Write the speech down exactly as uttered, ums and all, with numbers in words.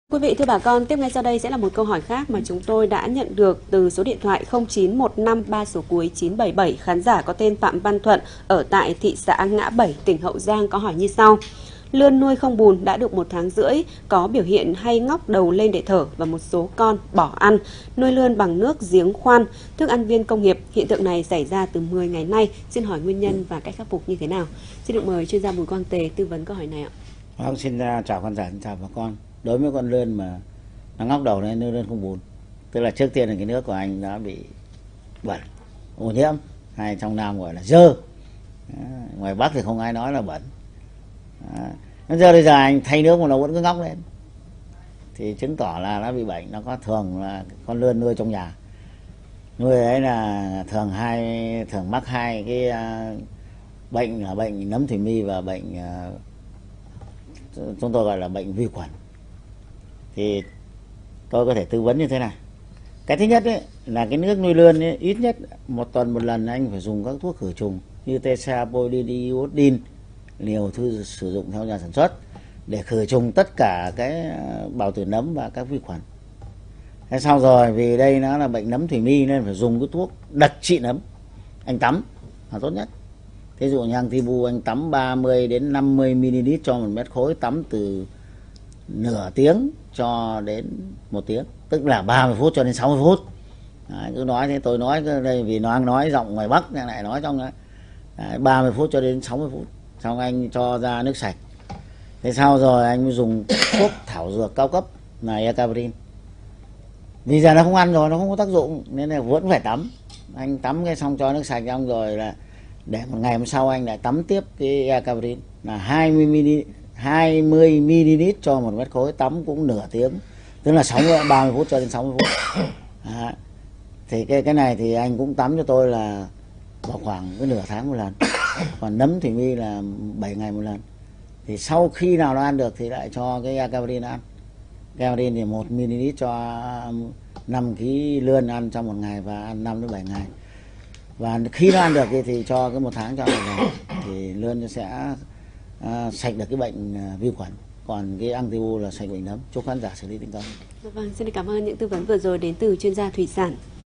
Quý vị thưa bà con, tiếp ngay sau đây sẽ là một câu hỏi khác mà chúng tôi đã nhận được từ số điện thoại không chín một năm ba số cuối chín bảy bảy. Khán giả có tên Phạm Văn Thuận ở tại thị xã Ngã Bảy, tỉnh Hậu Giang có hỏi như sau. Lươn nuôi không bùn đã được một tháng rưỡi, có biểu hiện hay ngóc đầu lên để thở và một số con bỏ ăn. Nuôi lươn bằng nước giếng khoan, thức ăn viên công nghiệp. Hiện tượng này xảy ra từ mười ngày nay. Xin hỏi nguyên nhân và cách khắc phục như thế nào? Xin được mời chuyên gia Bùi Quang Tề tư vấn câu hỏi này ạ. Vâng, xin chào khán giả, xin chào bà con. Đối với con lươn mà nó ngóc đầu lên, lươn không bùn, tức là trước tiên là cái nước của anh đã bị bẩn, ô nhiễm, hay trong Nam gọi là dơ. Ngoài Bắc thì không ai nói là bẩn. Nó giờ bây giờ anh thay nước mà nó vẫn cứ ngóc lên thì chứng tỏ là nó bị bệnh. Nó có thường là con lươn nuôi trong nhà, nuôi ấy là thường hai thường mắc hai cái uh, bệnh là bệnh nấm thủy mi và bệnh uh, chúng tôi gọi là bệnh vi khuẩn. Thì tôi có thể tư vấn như thế này. Cái thứ nhất ấy, là cái nước nuôi lươn ấy, ít nhất một tuần một lần anh phải dùng các thuốc khử trùng như tetrapoiodiodin, liều thư sử dụng theo nhà sản xuất để khử trùng tất cả cái bào tử nấm và các vi khuẩn. Thế sau rồi vì đây nó là bệnh nấm thủy mi nên phải dùng cái thuốc đặc trị nấm. Anh tắm là tốt nhất. Thí dụ như Antibu anh tắm ba mươi đến năm mươi mi-li-lít cho một mét khối, tắm từ nửa tiếng cho đến một tiếng, tức là ba mươi phút cho đến sáu mươi phút. Đấy, cứ nói thế tôi nói đây vì nó nói giọng ngoài Bắc lại nói trong đấy, ba mươi phút cho đến sáu mươi phút, xong anh cho ra nước sạch. Thế sau rồi anh mới dùng thuốc thảo dược cao cấp là Ecabrin. Vì giờ nó không ăn rồi, nó không có tác dụng nên là vẫn phải tắm. Anh tắm cái xong cho nước sạch xong rồi là để một ngày hôm sau anh lại tắm tiếp cái Ecabrin là hai mươi mi-li-lít cho một mét khối, tắm cũng nửa tiếng, tức là sáu mươi, ba mươi phút cho đến sáu mươi phút. À, thì cái cái này thì anh cũng tắm cho tôi là vào khoảng cái nửa tháng một lần. Còn nấm thủy mi là bảy ngày một lần. Thì sau khi nào nó ăn được thì lại cho cái Ecabrin ăn. Ecabrin thì một mi-li-lít cho năm ki lô gam lươn ăn trong một ngày và ăn năm đến bảy ngày. Và khi nó ăn được thì, thì cho cái một tháng cho một ngày thì lươn nó sẽ à, sạch được cái bệnh à, vi khuẩn. Còn cái Antibu là sạch bệnh nấm. Chúc khán giả xử lý thành công. Vâng, xin cảm ơn những tư vấn vừa rồi đến từ chuyên gia thủy sản.